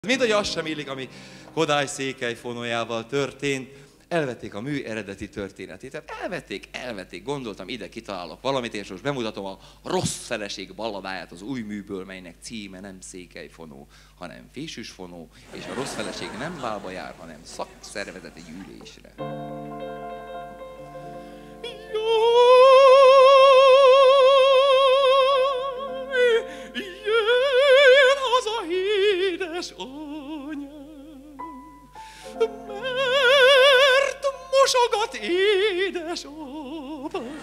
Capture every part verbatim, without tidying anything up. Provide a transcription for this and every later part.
Mint hogy az sem illik, ami Kodály Székely fonójával történt, elvették a mű eredeti történetét. Tehát elvették, elvették, gondoltam, ide kitalálok valamit, és most bemutatom a Rossz feleség balladáját az új műből, melynek címe nem Székely fonó, hanem Fésűs fonó, és a rossz feleség nem bálba jár, hanem szakszervezeti gyűlésre. Mert mosogat édesapám.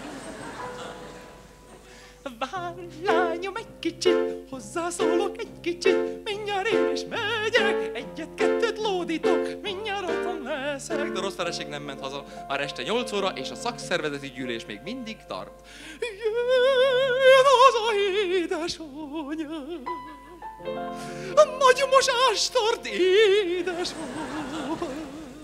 Várj, lányom, egy kicsit, hozzászólok egy kicsit, mindjárt én is megyek, egyet-kettőt lódítok, mindjárt otthon leszek. De a rossz feleség nem ment haza, már este nyolc óra, és a szakszervezeti gyűlés még mindig tart. Jön haza édesanyám, nagy mosás tart édesapám.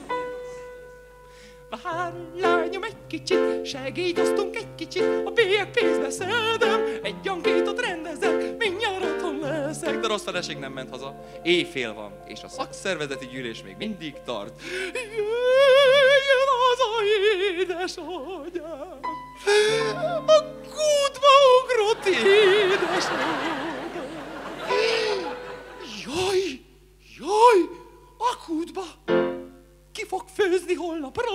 Várj, lányom, egy kicsit, segíts, osztunk egy kicsit, a bélyeg pénzbe szedem, egy ankétot rendezek, mindjárt otthon leszek. De a rossz feleség nem ment haza, éjfél van, és a szakszervezeti gyűlés még mindig tart. Jöjjön haza édesanyám, a kútba ugrott édesanyám. Jaj, jaj, a kútba! Ki fog főzni holnapra?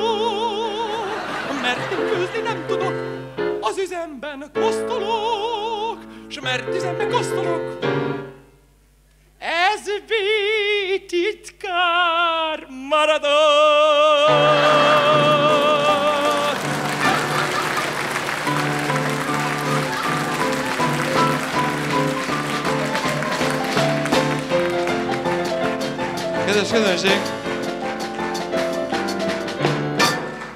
Mert én főzni nem tudok, az üzemben kosztolok, s mert üzemben kosztolok, ez titkár maradok. Kedves közönség!